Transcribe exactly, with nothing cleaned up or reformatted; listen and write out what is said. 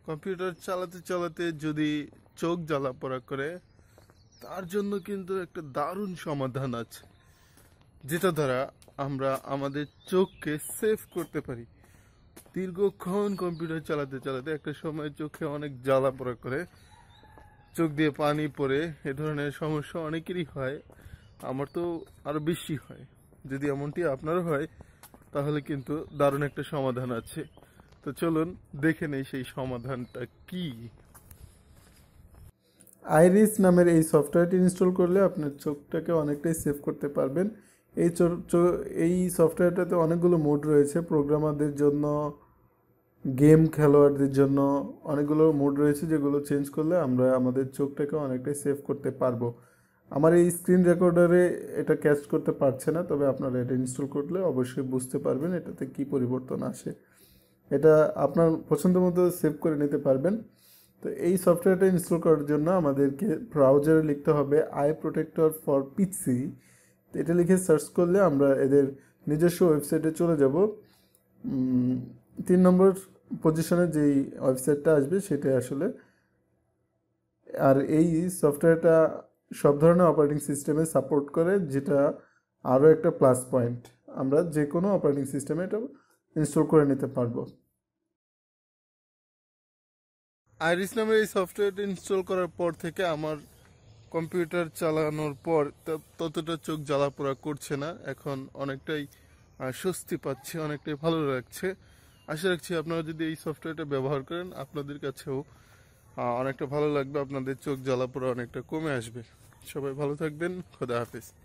Computer চালাতে চালাতে যদি চোখ জ্বালা পোড়া করে, তার জন্য কিন্তু একটা দারুণ সমাধান আছে, যেটা দ্বারা আমরা আমাদের চোখকে সেভ করতে পারি। দীর্ঘক্ষণ কম্পিউটার চালাতে চালাতে একটা সময় চোখে অনেক জ্বালা পোড়া করে, চোখ দিয়ে পানি পড়ে, এ ধরনের সমস্যা অনেকেরই হয়। আমার তো আরো বেশি হয়। যদি এমনটি আপনারও হয়, তাহলে কিন্তু দারুণ একটা সমাধান আছে। তো চলুন দেখে নেই সেই সমাধানটা কি। আইরিস নামের এই সফটওয়্যারটি ইনস্টল করলে আপনার চোখটাকে অনেকটাই সেভ করতে পারবেন। এই এই সফটওয়্যারটাতে অনেকগুলো মোড রয়েছে, প্রোগ্রামারদের জন্য, গেম খেলোয়াড়দের জন্য অনেকগুলো মোড রয়েছে, যেগুলো চেঞ্জ করলে আমরা আমাদের চোখটাকে অনেকটাই সেভ করতে পারবো। আমার এই স্ক্রিন রেকর্ডারে এটা ক্যাচ করতে পারছে না, তবে আপনারা এটা ইনস্টল করলে অবশ্যই বুঝতে পারবেন এটাতে কি পরিবর্তন আসে। এটা আপনার পছন্দ মতো সেভ করে নিতে পারবেন। তো এই সফটওয়্যারটা ইনস্টল করার জন্য আমাদেরকে ব্রাউজারে লিখতে হবে আই প্রোটেক্টর ফর পিসি। এটা লিখে সার্চ করলে আমরা এদের নিজস্ব ওয়েবসাইটে চলে যাব। তিন নম্বর পজিশনে যেই ওয়েবসাইটটা আসবে সেটাই আসলে। আর এই সফটওয়্যারটা সব ধরনের অপারেটিং সিস্টেমে সাপোর্ট করে, যেটা আরও একটা প্লাস পয়েন্ট। আমরা যে কোনো অপারেটিং সিস্টেমে এটা ইনস্টল করে নিতে পারবো। আইরিস নামের এই সফটওয়্যারটা ইনস্টল করার পর থেকে আমার কম্পিউটার চালানোর পর ততটা চোখ জ্বালা পোড়া করছে না। এখন অনেকটাই স্বস্তি পাচ্ছি, অনেকটাই ভালো লাগছে। আশা রাখছি আপনারা যদি এই সফটওয়্যারটা ব্যবহার করেন, আপনাদের কাছেও অনেকটা ভালো লাগবে, আপনাদের চোখ জ্বালা পোড়া অনেকটা কমে আসবে। সবাই ভালো থাকবেন। খোদা হাফেজ।